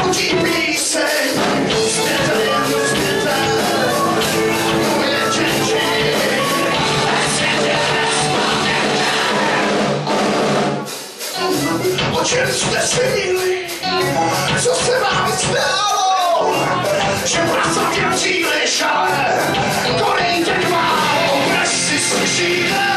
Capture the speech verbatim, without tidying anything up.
proudí píseň, zpěte jen zpěte, moje děti. O čem jste si měli, co se vám zdálo, že pracovat je příliš, ale konejte k málo, než si slyšíte.